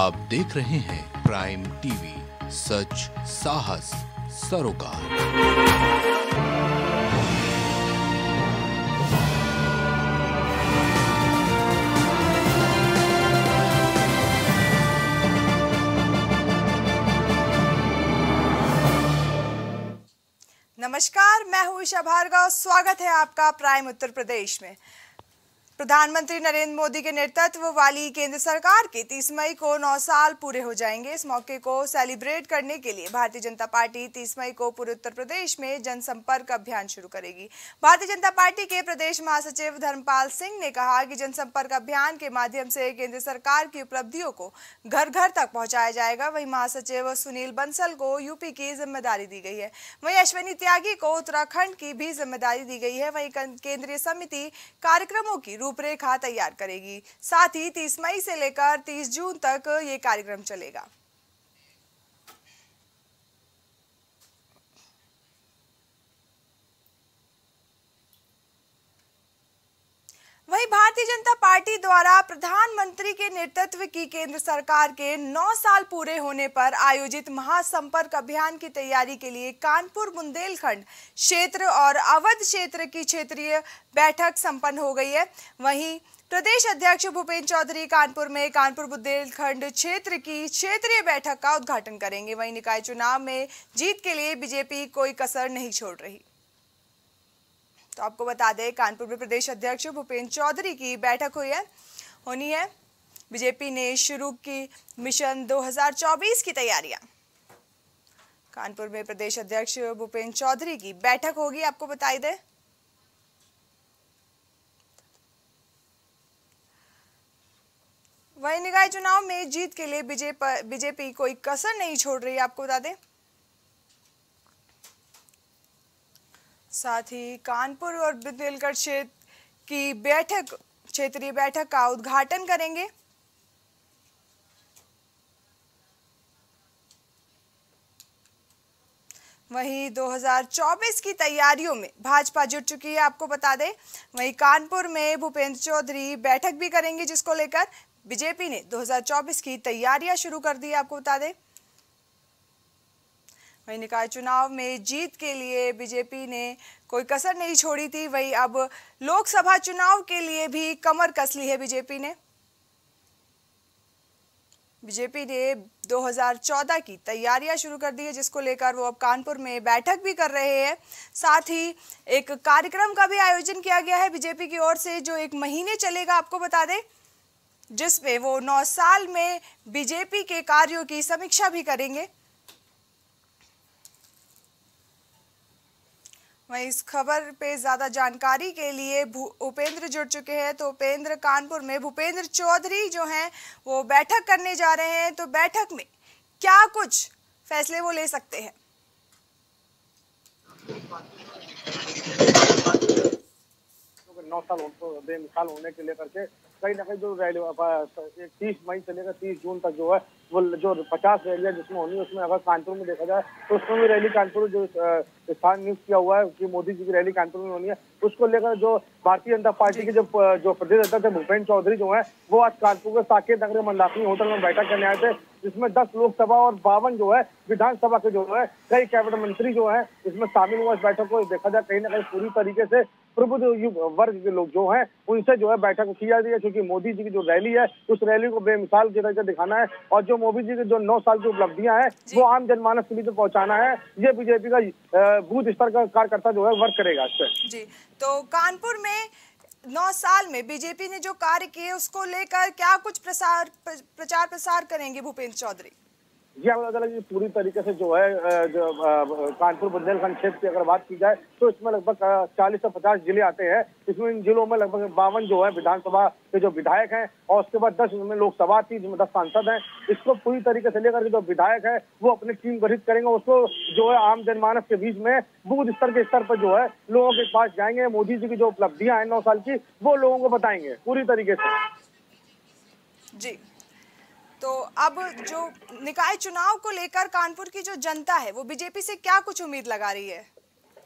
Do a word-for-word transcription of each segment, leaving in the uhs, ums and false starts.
आप देख रहे हैं प्राइम टीवी, सच साहस सरोकार। नमस्कार, मैं हूं ईशा भार्गव। स्वागत है आपका प्राइम उत्तर प्रदेश में। प्रधानमंत्री नरेंद्र मोदी के नेतृत्व वाली केंद्र सरकार के तीस मई को नौ साल पूरे हो जाएंगे। इस मौके को सेलिब्रेट करने के लिए भारतीय जनता पार्टी तीस मई को पूरे उत्तर प्रदेश में जनसंपर्क अभियान शुरू करेगी। भारतीय जनता पार्टी के प्रदेश महासचिव धर्मपाल सिंह ने कहा कि जनसंपर्क अभियान के माध्यम से केंद्र सरकार की उपलब्धियों को घर घर तक पहुंचाया जाएगा। वहीं महासचिव सुनील बंसल को यूपी की जिम्मेदारी दी गई है। वहीं अश्विनी त्यागी को उत्तराखंड की भी जिम्मेदारी दी गई है। वहीं केंद्रीय समिति कार्यक्रमों की रूपरेखा तैयार करेगी। साथ ही तीस मई से लेकर तीस जून तक ये कार्यक्रम चलेगा। वहीं भारतीय जनता पार्टी द्वारा प्रधानमंत्री के नेतृत्व की केंद्र सरकार के नौ साल पूरे होने पर आयोजित महासंपर्क अभियान की तैयारी के लिए कानपुर बुंदेलखंड क्षेत्र और अवध क्षेत्र की क्षेत्रीय बैठक संपन्न हो गई है। वहीं प्रदेश अध्यक्ष भूपेंद्र चौधरी कानपुर में कानपुर बुंदेलखंड क्षेत्र की क्षेत्रीय बैठक का उद्घाटन करेंगे। वहीं निकाय चुनाव में जीत के लिए बीजेपी कोई कसर नहीं छोड़ रही। तो आपको बता दें, कानपुर में प्रदेश अध्यक्ष भूपेंद्र चौधरी की बैठक हुई है होनी है। बीजेपी ने शुरू की मिशन दो हज़ार चौबीस की तैयारियां। कानपुर में प्रदेश अध्यक्ष भूपेंद्र चौधरी की बैठक होगी, आपको बताई दे। वहीं निकाय चुनाव में जीत के लिए बीजेपी कोई कसर नहीं छोड़ रही, आपको बता दें। साथ ही कानपुर और बुंदेलखंड क्षेत्र की बैठक क्षेत्रीय बैठक का उद्घाटन करेंगे। वहीं दो हज़ार चौबीस की तैयारियों में भाजपा जुट चुकी है, आपको बता दें। वहीं कानपुर में भूपेंद्र चौधरी बैठक भी करेंगे, जिसको लेकर बीजेपी ने दो हज़ार चौबीस की तैयारियां शुरू कर दी, आपको बता दें। वहीं निकाय चुनाव में जीत के लिए बीजेपी ने कोई कसर नहीं छोड़ी थी। वहीं अब लोकसभा चुनाव के लिए भी कमर कस ली है बीजेपी ने। बीजेपी ने दो हज़ार चौदह की तैयारियां शुरू कर दी है, जिसको लेकर वो अब कानपुर में बैठक भी कर रहे हैं। साथ ही एक कार्यक्रम का भी आयोजन किया गया है बीजेपी की ओर से, जो एक महीने चलेगा, आपको बता दें, जिसमें वो नौ साल में बीजेपी के कार्यों की समीक्षा भी करेंगे। वहीं इस खबर पे ज्यादा जानकारी के लिए उपेंद्र जुड़ चुके हैं। तो उपेंद्र, कानपुर में भूपेंद्र चौधरी जो हैं वो बैठक करने जा रहे हैं, तो बैठक में क्या कुछ फैसले वो ले सकते हैं? नौ साल बेमिसाल होने के लेकर के कहीं ना कहीं जो रैली तीस मई से लेकर तीस जून तक जो है वो जो पचास रैलियां जिसमें होनी है, उसमें अगर कानपुर में देखा जाए तो उसमें भी रैली कानपुर जो स्थान नियुक्त किया हुआ है कि मोदी जी की रैली कानपुर में होनी है, उसको लेकर जो भारतीय जनता पार्टी के जो जो प्रदेश अध्यक्ष भूपेंद्र चौधरी जो है वो आज कानपुर के साकेत नगर मंदाकिनी होटल में बैठक करने आए थे, जिसमें दस लोकसभा और बावन जो है विधानसभा के जो है कई कैबिनेट मंत्री जो है इसमें शामिल हुआ। इस बैठक को देखा जाए कहीं ना कहीं पूरी तरीके से प्रबुद्ध वर्ग के लोग जो हैं उनसे जो है बैठक की जा रही है, क्योंकि मोदी जी की जो रैली है उस रैली को बेमिसाल की तरह दिखाना है और जो मोदी जी की जो नौ साल की उपलब्धियां हैं वो आम जनमानस के बीच में पहुंचाना है। ये बीजेपी का बूथ स्तर का कार्यकर्ता जो है वर्क करेगा इस पर। जी, तो कानपुर में नौ साल में बीजेपी ने जो कार्य किए उसको लेकर क्या कुछ प्रसार प्रचार प्रसार करेंगे भूपेंद्र चौधरी? जी, अलग अलग पूरी तरीके से जो है जो कानपुर बुंदेलखंड क्षेत्र की अगर बात की जाए तो इसमें लगभग चालीस से पचास जिले आते हैं। इसमें इन जिलों में लगभग बावन जो है विधानसभा के जो विधायक हैं और उसके बाद दस इसमें लोकसभा थी जिसमें दस सांसद हैं। इसको पूरी तरीके से लेकर के जो विधायक है वो अपनी टीम गठित करेंगे, उसको जो है आम जनमानस के बीच में बूथ स्तर के स्तर पर जो है लोगों के पास जाएंगे। मोदी जी की जो उपलब्धियां हैं नौ साल की वो लोगों को बताएंगे पूरी तरीके से। जी, तो अब जो निकाय चुनाव को लेकर कानपुर की जो जनता है वो बीजेपी से क्या कुछ उम्मीद लगा रही है?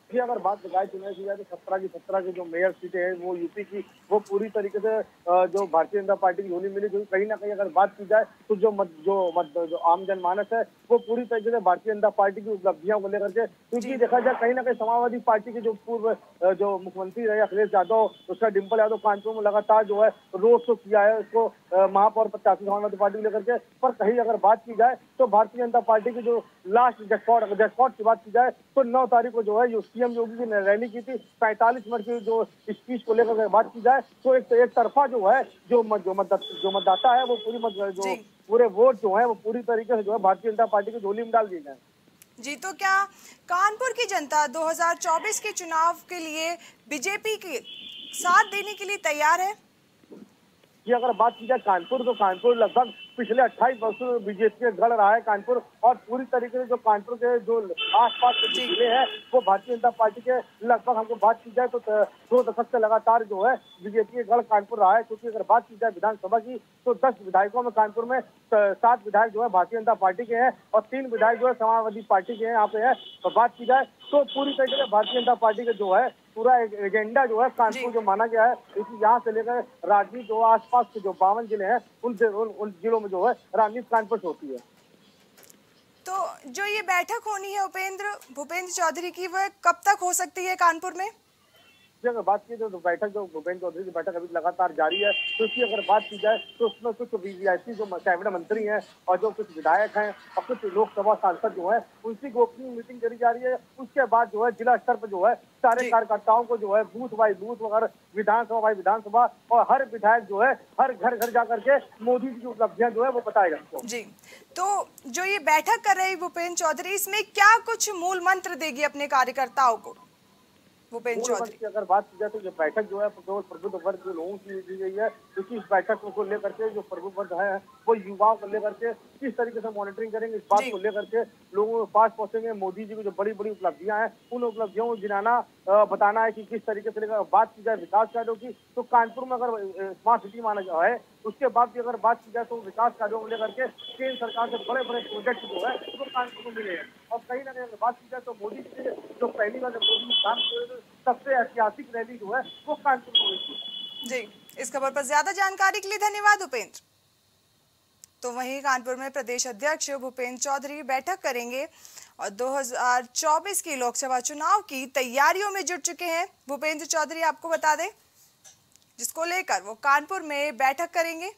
कि अगर बात निकाय चुनाव की जाए तो सत्रह की सत्रह की जो मेयर सीटें हैं वो यूपी की वो पूरी तरीके से जो भारतीय जनता पार्टी की झोली मिली, क्योंकि कहीं ना कहीं अगर बात की जाए तो जो मत जो मत जो आम जनमानस है वो पूरी तरीके से भारतीय जनता पार्टी की उपलब्धियों को लेकर के, क्योंकि देखा जाए कहीं ना कहीं समाजवादी पार्टी के जो पूर्व जो मुख्यमंत्री रहे अखिलेश यादव, उसका डिम्पल यादव कानपुर में लगातार जो है रोड शो किया है उसको महापौर प्रत्याशी समाजवादी पार्टी को लेकर के। पर कहीं अगर बात की जाए तो भारतीय जनता पार्टी की जो लास्ट जैकपॉट जैकपॉट की बात की जाए तो नौ तारीख को जो है जो सीएम योगी की रैली की थी, पैंतालीस मिनट की जो स्पीच को लेकर बात की जाए तो एक एक तरफा जो है जो मत, जो मत, जो मतदाता है वो पूरी मत, जो पूरे वोट जो है वो पूरी तरीके से जो है भारतीय जनता पार्टी की झोली में डाल दिए गए। जी, तो क्या कानपुर की जनता दो हज़ार चौबीस के चुनाव के लिए बीजेपी के साथ देने के लिए तैयार है? कि अगर बात की जाए कानपुर तो कानपुर लगभग पिछले अट्ठाईस वर्षों में बीजेपी के गढ़ रहा है कानपुर, और पूरी तरीके से जो कानपुर के जो आसपास के जिले हैं वो भारतीय जनता पार्टी के लगभग हमको बात की जाए तो दो दशक से लगातार जो है बीजेपी के गढ़ कानपुर रहा है। क्योंकि अगर बात की जाए विधानसभा की तो दस विधायकों में कानपुर में सात विधायक जो है भारतीय जनता पार्टी के हैं और तीन विधायक जो है समाजवादी पार्टी के हैं यहाँ पे है। तो बात की जाए तो पूरी तरीके से भारतीय जनता पार्टी के जो है पूरा एजेंडा जो है कानपुर जो माना गया है, क्योंकि यहाँ से लेकर राजनीति जो आसपास के जो बावन जिले हैं उन उन, उन जिलों में जो है राजनीति कानपुर से होती है। तो जो ये बैठक होनी है उपेंद्र भूपेंद्र चौधरी की, वह कब तक हो सकती है कानपुर में? अगर बात की तो बैठक जो भूपेंद्र चौधरी की बैठक अभी लगातार जारी है, तो उसकी अगर बात की जाए तो उसमें कुछ वीवीआईपी जो कैबिनेट मंत्री हैं और जो कुछ विधायक हैं और कुछ लोकसभा सांसद जो है उनकी ओपनिंग मीटिंग करी जा रही है। उसके बाद जो है जिला स्तर पर जो है सारे कार्यकर्ताओं को जो है बूथ बाई बूथ वगैरह विधानसभा बाई विधानसभा और हर विधायक जो है हर घर घर जा करके मोदी जी की उपलब्धियां जो है वो बताएगा जी। तो जो ये बैठक कर रही भूपेंद्र चौधरी, इसमें क्या कुछ मूल मंत्र देगी अपने कार्यकर्ताओं को भूपेंद्र चौधरी? अगर बात की जाए तो ये बैठक जो है केवल प्रबुद्ध वर्ग के लोगों की दी गई है, क्योंकि इस बैठक को लेकर के जो प्रबुद्ध वर्ग है वो युवाओं को लेकर के किस तरीके से मॉनिटरिंग करेंगे, इस बात को लेकर के लोगों के पास पहुंचेंगे। मोदी जी की जो बड़ी बड़ी उपलब्धियां हैं उन उपलब्धियों को गिनाना बताना है कि किस तरीके से लेकर। बात की जाए विकास कार्यों की तो कानपुर में अगर स्मार्ट सिटी माना गया है, उसके बाद भी अगर बात की जाए तो विकास कार्यों को लेकर के केंद्र सरकार से बड़े बड़े प्रोजेक्ट जो है वो कानपुर को मिले हैं। और कहीं ना कहीं अगर बात की जाए तो मोदी जी के जो पहली बार मोदी काम सबसे ऐतिहासिक रैली जो है वो कानपुर में हुई थी। जी, इस खबर पर ज्यादा जानकारी के लिए धन्यवाद उपेंद्र। तो वहीं कानपुर में प्रदेश अध्यक्ष भूपेंद्र चौधरी बैठक करेंगे और दो हज़ार चौबीस की लोकसभा चुनाव की तैयारियों में जुट चुके हैं भूपेंद्र चौधरी, आपको बता दें, जिसको लेकर वो कानपुर में बैठक करेंगे।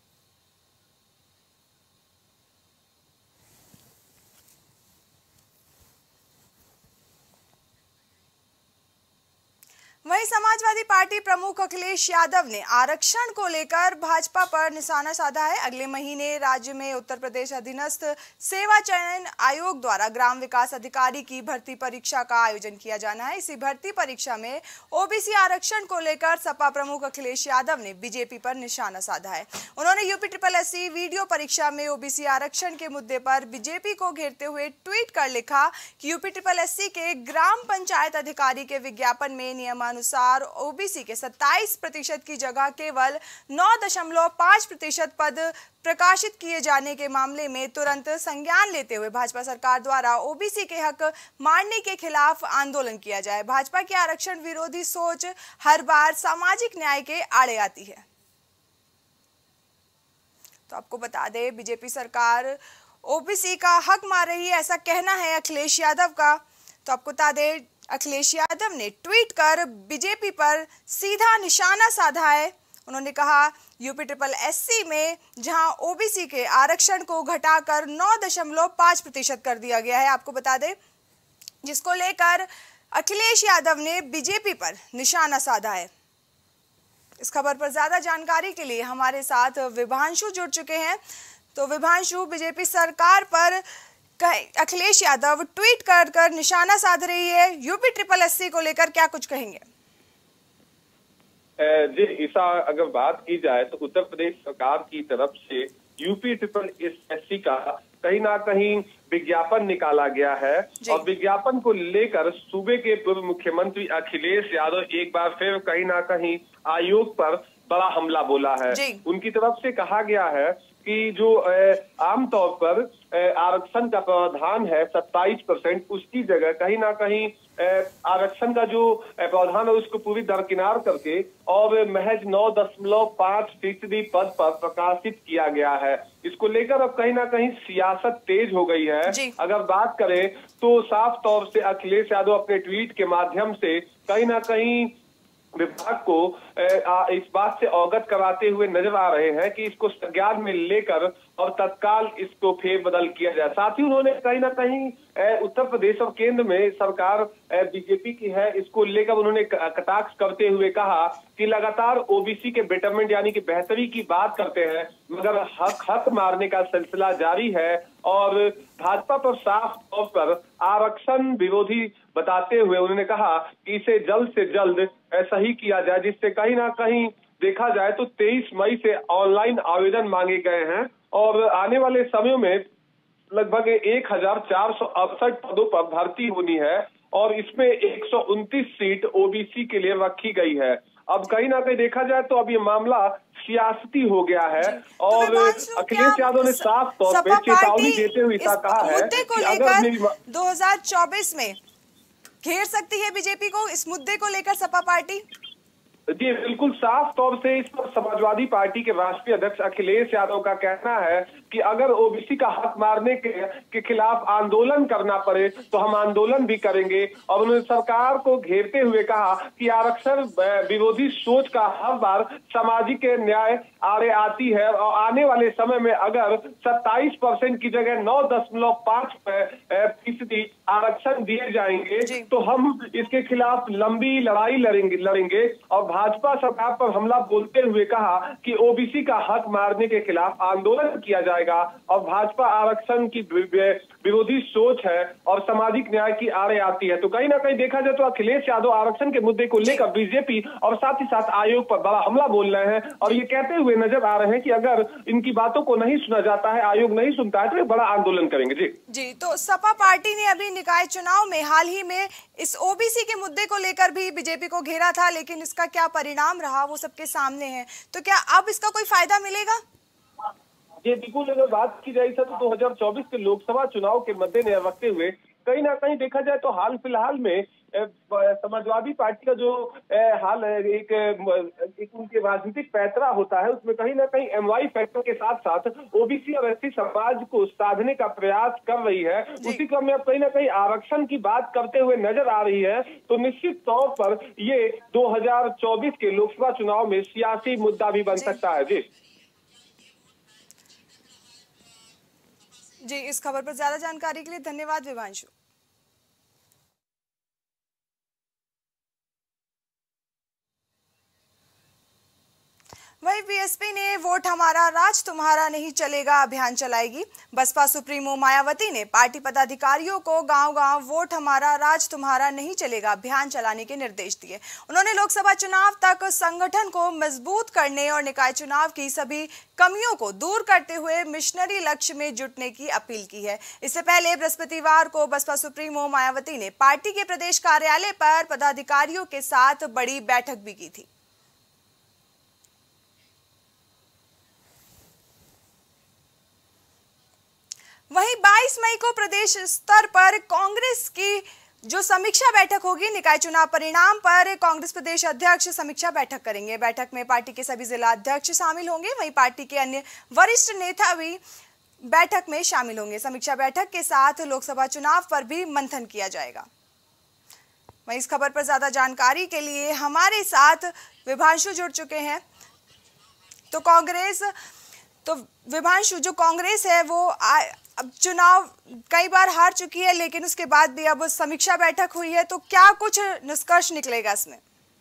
वहीं समाजवादी पार्टी प्रमुख अखिलेश यादव ने आरक्षण को लेकर भाजपा पर निशाना साधा है। अगले महीने राज्य में उत्तर प्रदेश अधीनस्थ सेवा चयन आयोग द्वारा ग्राम विकास अधिकारी की भर्ती परीक्षा का आयोजन किया जाना है। इसी भर्ती परीक्षा में ओबीसी आरक्षण को लेकर सपा प्रमुख अखिलेश यादव ने बीजेपी पर निशाना साधा है। उन्होंने UP triple S C VDO परीक्षा में ओबीसी आरक्षण के मुद्दे पर बीजेपी को घेरते हुए ट्वीट कर लिखा कि यूपी ट्रिपल एस सी के ग्राम पंचायत अधिकारी के विज्ञापन में नियम अनुसार ओबीसी के सत्ताईस प्रतिशत की जगह केवल नौ दशमलव पाँच प्रतिशत पद प्रकाशित किए जाने के मामले में तुरंत संज्ञान लेते हुए भाजपा सरकार द्वारा ओबीसी के हक मारने के खिलाफ आंदोलन किया जाए। भाजपा की आरक्षण विरोधी सोच हर बार सामाजिक न्याय के आड़े आती है। तो आपको बता दें, बीजेपी सरकार ओबीसी का हक मार रही है, ऐसा कहना है अखिलेश यादव का। तो आपको बता दें, अखिलेश यादव ने ट्वीट कर बीजेपी पर सीधा निशाना साधा है। उन्होंने कहा यूपी ट्रिपल एससी में जहां ओबीसी के आरक्षण को घटाकर नौ दशमलव पाँच प्रतिशत कर दिया गया है, आपको बता दें, जिसको लेकर अखिलेश यादव ने बीजेपी पर निशाना साधा है। इस खबर पर ज्यादा जानकारी के लिए हमारे साथ विभांशु जुड़ चुके हैं। तो विभांशु, बीजेपी सरकार पर अखिलेश यादव ट्वीट कर कर निशाना साध रही है, यूपी ट्रिपल एससी को लेकर क्या कुछ कहेंगे? जी ईसा, अगर बात की जाए तो उत्तर प्रदेश सरकार की तरफ से यूपी ट्रिपल एससी का कहीं ना कहीं विज्ञापन निकाला गया है और विज्ञापन को लेकर सूबे के पूर्व मुख्यमंत्री अखिलेश यादव एक बार फिर कहीं ना कहीं आयोग पर बड़ा हमला बोला है। उनकी तरफ से कहा गया है कि जो आमतौर पर आरक्षण का प्रावधान है सत्ताईस परसेंट, उसकी जगह कहीं ना कहीं आरक्षण का जो प्रावधान है उसको पूरी दरकिनार करके और महज नौ दशमलव पांच फीसदी पद पर प्रकाशित किया गया है। इसको लेकर अब कहीं ना कहीं सियासत तेज हो गई है। अगर बात करें तो साफ तौर से अखिलेश यादव अपने ट्वीट के माध्यम से कहीं ना कहीं विभाग को इस बात से अवगत कराते हुए नजर आ रहे हैं कि इसको संज्ञान में लेकर और तत्काल इसको फेरबदल किया जाए। साथ ही उन्होंने कहीं ना कहीं उत्तर प्रदेश और केंद्र में सरकार बीजेपी की है, इसको लेकर उन्होंने कटाक्ष करते हुए कहा कि लगातार ओबीसी के बेटरमेंट यानी कि बेहतरी की बात करते हैं मगर हक हक मारने का सिलसिला जारी है और भाजपा पर साफ तौर पर आरक्षण विरोधी बताते हुए उन्होंने कहा कि इसे जल्द से जल्द सही किया जाए, जिससे कहीं ना कहीं देखा जाए तो तेईस मई से ऑनलाइन आवेदन मांगे गए हैं और आने वाले समयों में लगभग एक हजार चार सौ अड़सठ पदों पर भर्ती होनी है और इसमें एक सौ उनतीस सीट ओबीसी के लिए रखी गई है। अब कहीं ना कहीं देखा जाए तो अब ये मामला सियासती हो गया है और तो अखिलेश यादव ने साफ तौर पर चेतावनी देते हुए कहा है कि अगर दो हजार चौबीस में घेर सकती है बीजेपी को, इस मुद्दे को लेकर सपा पार्टी। जी बिल्कुल साफ तौर से इस पर समाजवादी पार्टी के राष्ट्रीय अध्यक्ष अखिलेश यादव का कहना है कि अगर ओबीसी का हक मारने के, के खिलाफ आंदोलन करना पड़े तो हम आंदोलन भी करेंगे और उन्होंने सरकार को घेरते हुए कहा कि आरक्षण विरोधी सोच का हर बार सामाजिक न्याय आड़े आती है और आने वाले समय में अगर सत्ताईस परसेंट की जगह नौ दशमलव पांच फीसदी आरक्षण दिए जाएंगे तो हम इसके खिलाफ लंबी लड़ाई लड़ेंगे लड़ेंगे और भाजपा सरकार पर हमला बोलते हुए कहा कि ओबीसी का हक मारने के खिलाफ आंदोलन किया जाएगा और भाजपा आरक्षण की विरोधी सोच है और सामाजिक न्याय की आड़े आती है। तो कहीं ना कहीं देखा जाए तो अखिलेश यादव आरक्षण के मुद्दे को लेकर बीजेपी और साथ ही साथ आयोग पर बड़ा हमला बोल रहे हैं और ये कहते हुए नजर आ रहे हैं कि अगर इनकी बातों को नहीं सुना जाता है, आयोग नहीं सुनता है तो ये बड़ा आंदोलन करेंगे। जी जी तो सपा पार्टी ने अभी निकाय चुनाव में हाल ही में इस ओबीसी के मुद्दे को लेकर भी बीजेपी को घेरा था, लेकिन इसका क्या परिणाम रहा वो सबके सामने है। तो क्या अब इसका कोई फायदा मिलेगा? ये बिल्कुल अगर बात की जाए तो दो हजार चौबीस के लोकसभा चुनाव के मद्देनजर रखते हुए कहीं ना कहीं देखा जाए तो हाल फिलहाल में समाजवादी पार्टी का जो हाल है एक, एक उनके राजनीतिक पैतरा होता है उसमें कहीं ना कहीं एमवाई फैक्टर के साथ साथ ओबीसी और एससी समाज को साधने का प्रयास कर रही है। उसी क्रम में अब कहीं ना कहीं आरक्षण की बात करते हुए नजर आ रही है तो निश्चित तौर पर ये दो हजार चौबीस के लोकसभा चुनाव में सियासी मुद्दा भी बन सकता है। जी जी इस खबर पर ज्यादा जानकारी के लिए धन्यवाद विभांशु। वहीं बीएसपी ने वोट हमारा राज तुम्हारा नहीं चलेगा अभियान चलाएगी। बसपा सुप्रीमो मायावती ने पार्टी पदाधिकारियों को गांव-गांव वोट हमारा राज तुम्हारा नहीं चलेगा अभियान चलाने के निर्देश दिए। उन्होंने लोकसभा चुनाव तक संगठन को मजबूत करने और निकाय चुनाव की सभी कमियों को दूर करते हुए मिशनरी लक्ष्य में जुटने की अपील की है। इससे पहले बृहस्पतिवार को बसपा सुप्रीमो मायावती ने पार्टी के प्रदेश कार्यालय पर पदाधिकारियों के साथ बड़ी बैठक भी की थी। वहीं बाईस मई को प्रदेश स्तर पर कांग्रेस की जो समीक्षा बैठक होगी, निकाय चुनाव परिणाम पर कांग्रेस प्रदेश अध्यक्ष समीक्षा बैठक करेंगे। बैठक में पार्टी के सभी जिला अध्यक्ष शामिल होंगे, वहीं पार्टी के अन्य वरिष्ठ नेता भी बैठक में शामिल होंगे। समीक्षा बैठक के साथ लोकसभा चुनाव पर भी मंथन किया जाएगा। वहीं इस खबर पर ज्यादा जानकारी के लिए हमारे साथ विभांशु जुड़ चुके हैं। तो कांग्रेस तो विभांशु, जो कांग्रेस है वो आ, अब चुनाव कई बार हार चुकी है, लेकिन उसके बाद भी अब समीक्षा बैठक हुई है, तो क्या कुछ निष्कर्ष निकलेगा इसमें?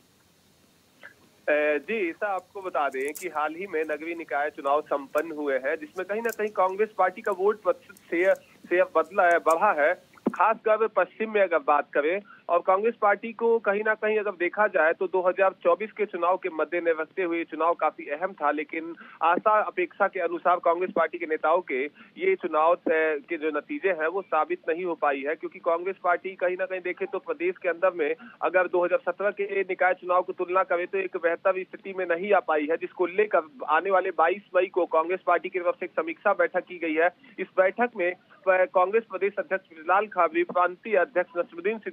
जी ऐसा आपको बता दें कि हाल ही में नगरीय निकाय चुनाव संपन्न हुए हैं, जिसमें कहीं ना कहीं कांग्रेस पार्टी का वोट प्रतिशत शेयर शेयर बदला है बढ़ा है, खासकर पश्चिम में अगर बात करें। और कांग्रेस पार्टी को कहीं ना कहीं अगर देखा जाए तो दो हजार चौबीस के चुनाव के मद्देनजर रखते हुए चुनाव काफी अहम था, लेकिन आशा अपेक्षा के अनुसार कांग्रेस पार्टी के नेताओं के ये चुनाव के जो नतीजे हैं वो साबित नहीं हो पाई है, क्योंकि कांग्रेस पार्टी कहीं ना कहीं देखे तो प्रदेश के अंदर में अगर दो हजार सत्रह के निकाय चुनाव की तुलना करें तो एक बेहतर स्थिति में नहीं आ पाई है, जिसको लेकर आने वाले बाईस मई को कांग्रेस पार्टी की तरफ से एक समीक्षा बैठक की गई है। इस बैठक में कांग्रेस प्रदेश अध्यक्ष ब्रिजलाल खाबरी, प्रांतीय अध्यक्ष नसरुद्दीन सिद्दीकी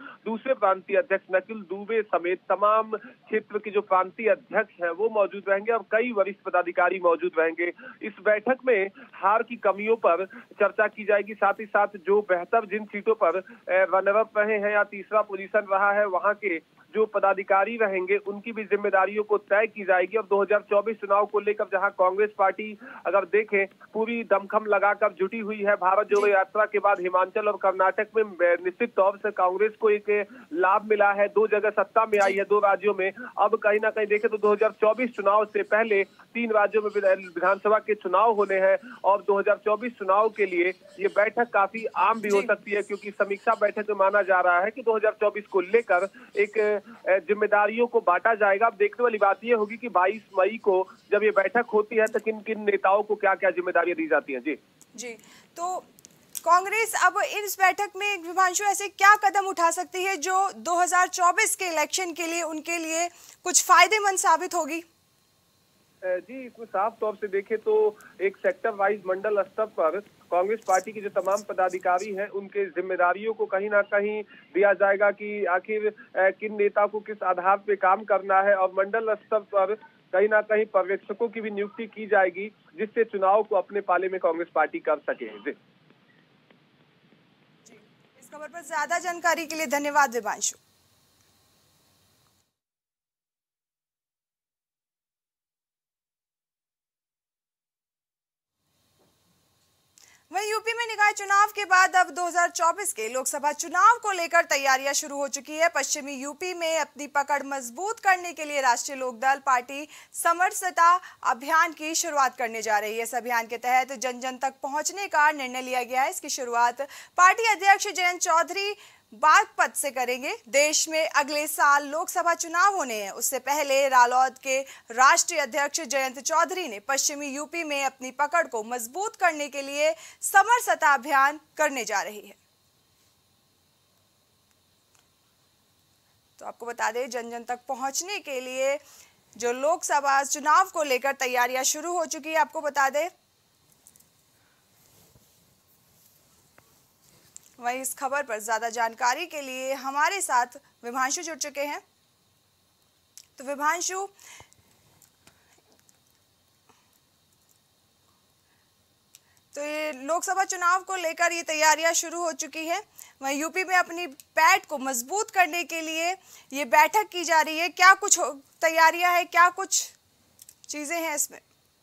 दूसरे प्रांतीय अध्यक्ष नकुल दुबे समेत तमाम क्षेत्र के जो प्रांतीय अध्यक्ष हैं वो मौजूद रहेंगे और कई वरिष्ठ पदाधिकारी मौजूद रहेंगे। इस बैठक में हार की कमियों पर चर्चा की जाएगी, साथ ही साथ जो बेहतर जिन सीटों पर रनर अप रहे हैं या तीसरा पोजीशन रहा है वहां के जो पदाधिकारी रहेंगे उनकी भी जिम्मेदारियों को तय की जाएगी। और दो हज़ार चौबीस चुनाव को लेकर जहां कांग्रेस पार्टी अगर देखें पूरी दमखम लगाकर जुटी हुई है, भारत जोड़ो यात्रा के बाद हिमाचल और कर्नाटक में निश्चित तौर से कांग्रेस को एक लाभ मिला है, दो जगह सत्ता में आई है दो राज्यों में। अब कहीं ना कहीं देखें तो दो हज़ार चौबीस चुनाव से पहले तीन राज्यों में विधानसभा के चुनाव होने हैं और दो हज़ार चौबीस चुनाव के लिए ये बैठक काफी आम भी हो सकती है, क्योंकि समीक्षा बैठक में माना जा रहा है कि दो हज़ार चौबीस को लेकर एक जिम्मेदारियों को बांटा जाएगा। अब देखने वाली बात यह होगी कि बाईस मई को जब ये बैठक होती है तो किन किन नेताओं को क्या क्या जिम्मेदारियां दी जाती हैं। जी जी तो कांग्रेस अब इस बैठक में विभांशु ऐसे क्या कदम उठा सकती है जो दो हज़ार चौबीस के इलेक्शन के लिए उनके लिए कुछ फायदेमंद साबित होगी? जी इसमें साफ तौर से देखें तो एक सेक्टर वाइज मंडल स्तर पर कांग्रेस पार्टी के जो तमाम पदाधिकारी हैं उनके जिम्मेदारियों को कहीं ना कहीं दिया जाएगा कि आखिर किन नेता को किस आधार पे काम करना है, और मंडल स्तर पर कहीं ना कहीं पर्यवेक्षकों की भी नियुक्ति की जाएगी जिससे चुनाव को अपने पाले में कांग्रेस पार्टी कर सके। जी इस खबर पर ज्यादा जानकारी के लिए धन्यवाद विभांशु। वहीं यूपी में निकाय चुनाव के बाद अब दो हज़ार चौबीस के लोकसभा चुनाव को लेकर तैयारियां शुरू हो चुकी है। पश्चिमी यूपी में अपनी पकड़ मजबूत करने के लिए राष्ट्रीय लोकदल पार्टी समरसता अभियान की शुरुआत करने जा रही है। इस अभियान के तहत जन जन तक पहुंचने का निर्णय लिया गया है। इसकी शुरुआत पार्टी अध्यक्ष जयंत चौधरी बागपत से करेंगे। देश में अगले साल लोकसभा चुनाव होने हैं, उससे पहले रालोद के राष्ट्रीय अध्यक्ष जयंत चौधरी ने पश्चिमी यूपी में अपनी पकड़ को मजबूत करने के लिए समरसता अभियान करने जा रही है। तो आपको बता दें जन जन तक पहुंचने के लिए जो लोकसभा चुनाव को लेकर तैयारियां शुरू हो चुकी है। आपको बता दें वहीं इस खबर पर ज्यादा जानकारी के लिए हमारे साथ विभांशु जुड़ चुके हैं। तो विभांशु, तो ये लोकसभा चुनाव को लेकर ये तैयारियां शुरू हो चुकी है। वहीं यूपी में अपनी पैठ को मजबूत करने के लिए ये बैठक की जा रही है। क्या कुछ तैयारियां हैं, क्या कुछ चीजें हैं इसमें?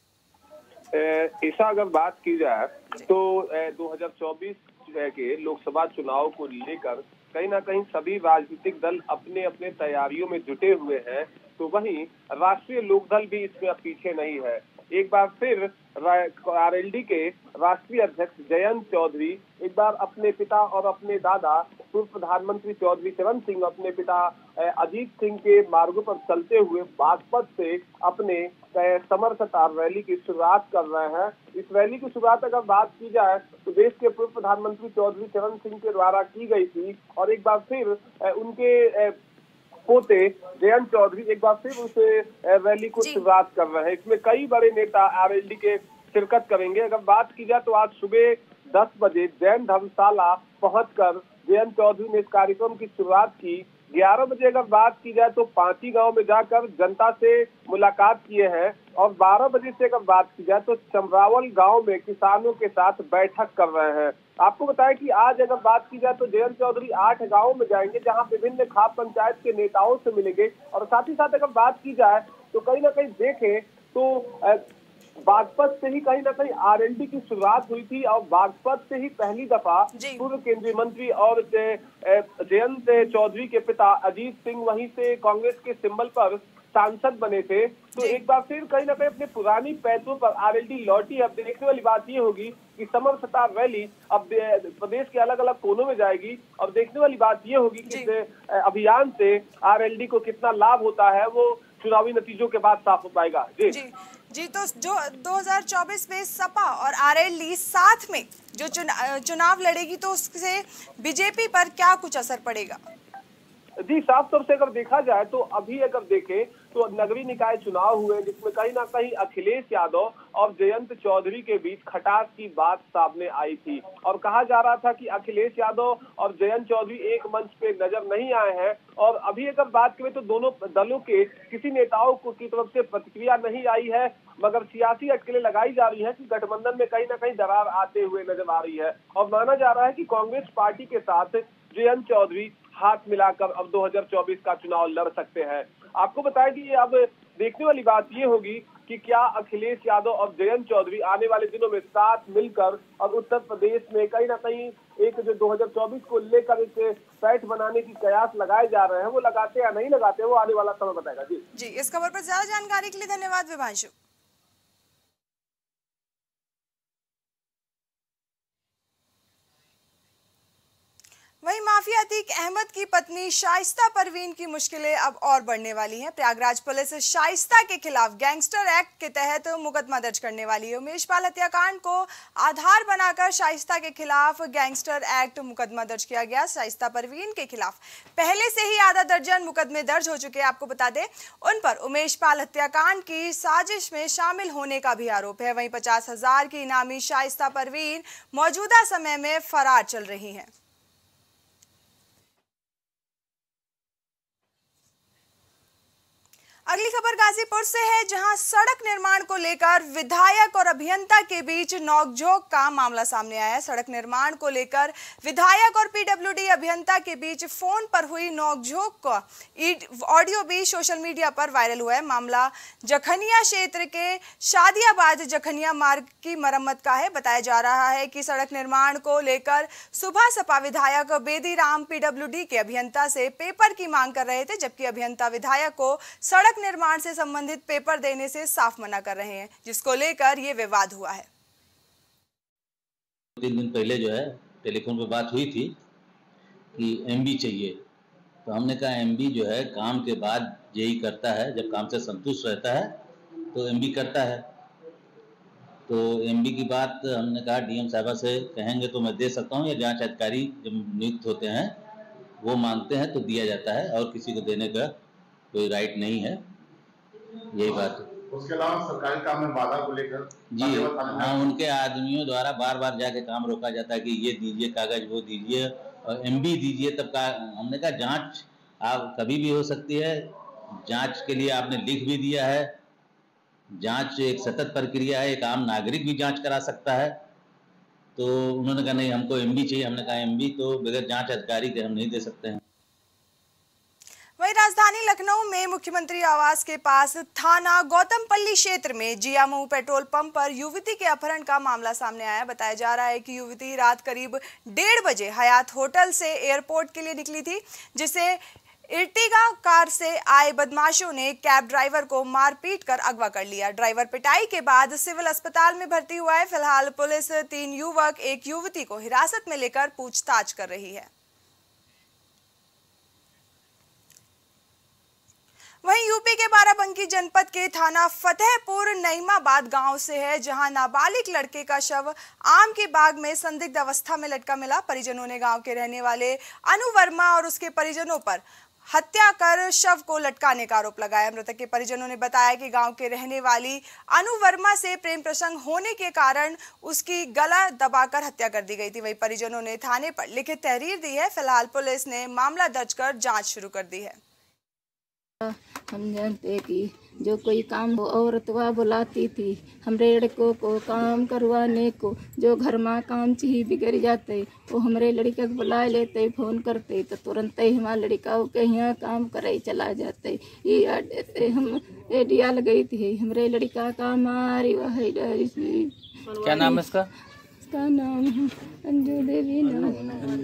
ऐसा अगर बात की जाए तो दो हज़ार चौबीस के लोकसभा चुनाव को लेकर कहीं ना कहीं सभी राजनीतिक दल अपने अपने तैयारियों में जुटे हुए हैं, तो वहीं राष्ट्रीय लोकदल भी इसमें पीछे नहीं है। एक बार फिर आरएलडी के राष्ट्रीय अध्यक्ष जयंत चौधरी एक बार अपने पिता और अपने दादा पूर्व प्रधानमंत्री चौधरी चरण सिंह अपने पिता अजीत सिंह के मार्गों पर चलते हुए बागपत से अपने समरसता रैली की शुरुआत कर रहे हैं। इस रैली की शुरुआत अगर बात की जाए तो देश के पूर्व प्रधानमंत्री चौधरी चरण सिंह के द्वारा की गई थी और एक बार फिर उनके पोते जयंत चौधरी एक बार फिर उस रैली को शुरुआत कर रहे हैं। इसमें कई बड़े नेता आरएलडी के शिरकत करेंगे। अगर बात की जाए तो आज सुबह दस बजे जैन धर्मशाला पहुंचकर जयंत चौधरी ने इस कार्यक्रम की शुरुआत की। ग्यारह बजे अगर बात की जाए तो पांची गांव में जाकर जनता से मुलाकात किए हैं और बारह बजे से अगर बात की जाए तो चमरावल गांव में किसानों के साथ बैठक कर रहे हैं। आपको बताएं कि आज अगर बात की जाए तो जयंत चौधरी आठ गांवों में जाएंगे जहां विभिन्न खाप पंचायत के नेताओं से मिलेंगे और साथ ही साथ अगर बात की जाए तो कहीं ना कहीं देखें तो बागपत से ही कहीं ना कहीं आरएलडी की शुरुआत हुई थी और बागपत से ही पहली दफा पूर्व केंद्रीय मंत्री और जयंत चौधरी के पिता अजीत सिंह वहीं से कांग्रेस के सिंबल पर सांसद बने थे। तो एक बार फिर कहीं ना कहीं अपने पुरानी पैतों पर आरएलडी लौटी। अब देखने वाली बात ये होगी कि समरसता रैली अब प्रदेश के अलग अलग कोनों में जाएगी और देखने वाली बात ये होगी कि इस अभियान से आरएलडी को कितना लाभ होता है वो चुनावी नतीजों के बाद साफ हो पाएगा। जी जी जी तो जो दो हज़ार चौबीस में सपा और आरएलडी साथ में जो चुना, चुनाव लड़ेगी तो उससे बीजेपी पर क्या कुछ असर पड़ेगा? जी साफ तौर से अगर देखा जाए तो अभी अगर देखें तो नगरीय निकाय चुनाव हुए जिसमें कहीं ना कहीं अखिलेश यादव और जयंत चौधरी के बीच खटास की बात सामने आई थी और कहा जा रहा था कि अखिलेश यादव और जयंत चौधरी एक मंच पे नजर नहीं आए हैं। और अभी अगर बात करें तो दोनों दलों के किसी नेताओं को की तरफ से प्रतिक्रिया नहीं आई है, मगर सियासी अटकलें लगाई जा रही है कि गठबंधन में कहीं ना कहीं दरार आते हुए नजर आ रही है और माना जा रहा है कि कांग्रेस पार्टी के साथ जयंत चौधरी हाथ मिलाकर अब दो हज़ार चौबीस का चुनाव लड़ सकते हैं। आपको बताएं कि अब देखने वाली बात ये होगी कि क्या अखिलेश यादव और जयंत चौधरी आने वाले दिनों में साथ मिलकर और उत्तर प्रदेश में कहीं ना कहीं एक जो दो हज़ार चौबीस को लेकर एक पैठ बनाने की कयास लगाए जा रहे हैं, वो लगाते या नहीं लगाते वो आने वाला समय बताएगा। जी जी इस खबर पर ज्यादा जानकारी के लिए धन्यवाद विभांशु। वहीं माफिया अतीक अहमद की पत्नी शाइस्ता परवीन की मुश्किलें अब और बढ़ने वाली हैं। प्रयागराज पुलिस शाइस्ता के खिलाफ गैंगस्टर एक्ट के तहत मुकदमा दर्ज करने वाली है। उमेश पाल हत्याकांड को आधार बनाकर शाइस्ता के खिलाफ गैंगस्टर एक्ट मुकदमा दर्ज किया गया। शाइस्ता परवीन के खिलाफ पहले से ही आधा दर्जन मुकदमे दर्ज हो चुके हैं। आपको बता दें उन पर उमेश पाल हत्याकांड की साजिश में शामिल होने का भी आरोप है। वहीं पचास हजार की इनामी शाइस्ता परवीन मौजूदा समय में फरार चल रही है। अगली खबर गाजीपुर से है, जहां सड़क निर्माण को लेकर विधायक और अभियंता के बीच नोकझोंक का मामला सामने आया है। सड़क निर्माण को लेकर विधायक और पीडब्ल्यूडी अभियंता के बीच फोन पर हुई नोकझोंक का ऑडियो भी सोशल मीडिया पर वायरल हुआ है। मामला जखनिया क्षेत्र के शादियाबाद जखनिया मार्ग की मरम्मत का है। बताया जा रहा है कि सड़क निर्माण को लेकर सुबह सपा विधायक बेदीराम पीडब्ल्यूडी के अभियंता से पेपर की मांग कर रहे थे, जबकि अभियंता विधायक को सड़क निर्माण से संबंधित पेपर देने से साफ मना कर रहे हैं, जिसको लेकर ये विवाद हुआ है। तीन दिन पहले जो है टेलीफोन पे बात हुई थी कि एमबी चाहिए, तो हमने कहा एमबी जो है काम के बाद जेई करता है, जब काम से संतुष्ट रहता है तो एमबी करता है। तो एमबी की बात हमने कहा डीएम साहबा से कहेंगे तो मैं दे सकता हूँ, या जांच अधिकारी जब नियुक्त होते हैं वो मांगते हैं तो दिया जाता है, और किसी को देने का कोई राइट नहीं है, यही बात है। उसके अलावा सरकारी काम में बाधा को लेकर जी हाँ, उनके आदमियों द्वारा बार बार जाके काम रोका जाता है कि ये दीजिए कागज, वो दीजिए और एमबी दीजिए, तब का हमने कहा जांच आप कभी भी हो सकती है, जांच के लिए आपने लिख भी दिया है, जांच एक सतत प्रक्रिया है, एक आम नागरिक भी जांच करा सकता है। तो उन्होंने कहा नहीं हमको एमबी चाहिए। हमने कहा एमबी तो बगैर जांच अधिकारी के हम नहीं दे सकते हैं। वहीं राजधानी लखनऊ में मुख्यमंत्री आवास के पास थाना गौतमपल्ली क्षेत्र में जियामऊ पेट्रोल पंप पर युवती के अपहरण का मामला सामने आया। बताया जा रहा है कि युवती रात करीब डेढ़ बजे हयात होटल से एयरपोर्ट के लिए निकली थी, जिसे इर्टिगा कार से आए बदमाशों ने कैब ड्राइवर को मारपीट कर अगवा कर लिया। ड्राइवर पिटाई के बाद सिविल अस्पताल में भर्ती हुआ है। फिलहाल पुलिस तीन युवक एक युवती को हिरासत में लेकर पूछताछ कर रही है। वहीं यूपी के बाराबंकी जनपद के थाना फतेहपुर नईमाबाद गांव से है, जहां नाबालिग लड़के का शव आम के बाग में संदिग्ध अवस्था में लटका मिला। परिजनों ने गांव के रहने वाले अनु वर्मा और उसके परिजनों पर हत्या कर शव को लटकाने का आरोप लगाया। मृतक के परिजनों ने बताया कि गांव के रहने वाली अनु वर्मा से प्रेम प्रसंग होने के कारण उसकी गला दबाकर हत्या कर दी गई थी। वहीं परिजनों ने थाने पर लिखित तहरीर दी है। फिलहाल पुलिस ने मामला दर्ज कर जांच शुरू कर दी है। हम जानते कि जो कोई काम औरतवा बुलाती थी हमरे लड़कों को काम करवाने को, जो घर में काम चाहिए बिगड़ जाते वो हमरे लड़का को बुला लेते, फोन करते तो तुरंत ही हमारे लड़का के यहाँ काम करे चला जाते। ये अड्डे से हम एडिया लगाई थी हमरे लड़का का मारी वह डरी सी। क्या नाम है इसका? इसका नाम है अंजू देवी। नाम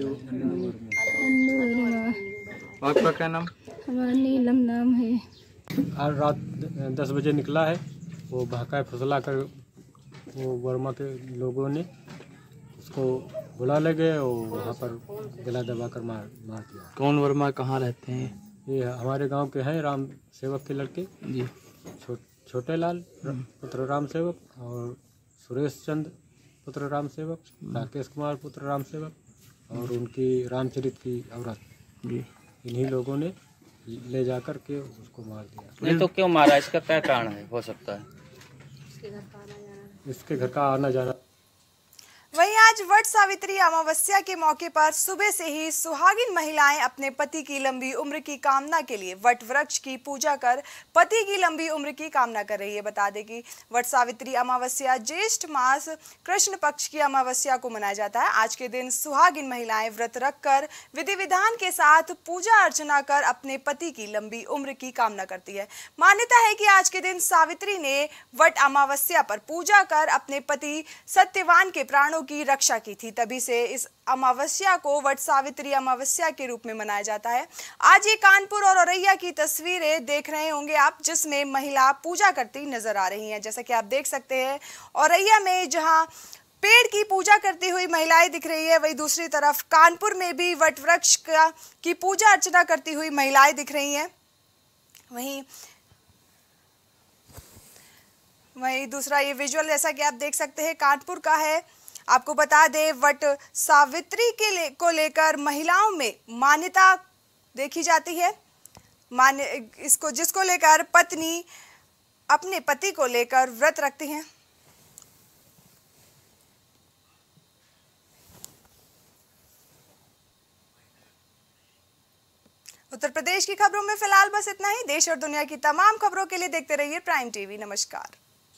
आपका क्या नाम? हमारा नीलम नाम है। आज रात दस बजे निकला है, वो भड़का फुसला कर वो वर्मा के लोगों ने उसको बुला ले गए और वहाँ पर गला दबा कर मार मार दिया। कौन वर्मा, कहाँ रहते हैं? ये हमारे गांव के हैं, राम सेवक के लड़के जी। छो, छोटे लाल पुत्र राम सेवक और सुरेश चंद पुत्र राम सेवक, राकेश कुमार पुत्र राम सेवक और उनकी रामचरित की औरत जी। इन्हीं लोगों ने ले जा कर के उसको मार दिया। नहीं तो क्यों मारा, इसका क्या कारण है, हो सकता है? इसके घर का आना जाना। वहीं आज वट सावित्री अमावस्या के मौके पर सुबह से ही सुहागिन महिलाएं अपने पति की लंबी उम्र की कामना के लिए वट वृक्ष की पूजा कर पति की लंबी उम्र की कामना कर रही है। बता दें कि वट सावित्री अमावस्या ज्येष्ठ मास कृष्ण पक्ष की अमावस्या को मनाया जाता है। आज के दिन सुहागिन महिलाएं व्रत रखकर विधि विधान के साथ पूजा अर्चना कर अपने पति की लंबी उम्र की कामना करती है। मान्यता है कि आज के दिन सावित्री ने वट अमावस्या पर पूजा कर अपने पति सत्यवान के प्राणों की रक्षा की थी, तभी से इस अमावस्या को वट सावित्री अमावस्या के रूप में मनाया जाता है। आज ये कानपुर और औरैया की तस्वीरें देख रहे होंगे आप, जिसमें महिला पूजा करती नजर आ रही हैं। जैसा कि आप देख सकते हैं, औरैया में जहां पेड़ की पूजा करती हुई महिलाएं दिख रही है, वहीं दूसरी तरफ कानपुर में भी वट वृक्ष का की पूजा अर्चना करती हुई महिलाएं दिख रही हैं। वहीं वहीं दूसरा ये विजुअल जैसा कि आप देख सकते हैं कानपुर का है। आपको बता दें, वट सावित्री के ले, को लेकर महिलाओं में मान्यता देखी जाती है। मान्य इसको जिसको लेकर पत्नी अपने पति को लेकर व्रत रखती हैं। उत्तर प्रदेश की खबरों में फिलहाल बस इतना ही। देश और दुनिया की तमाम खबरों के लिए देखते रहिए प्राइम टीवी। नमस्कार।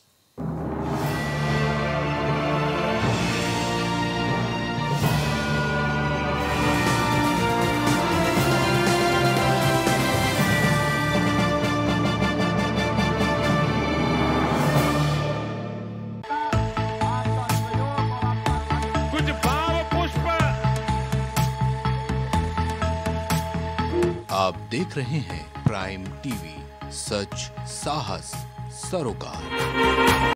आप देख रहे हैं प्राइम टीवी, सच साहस सरोकार।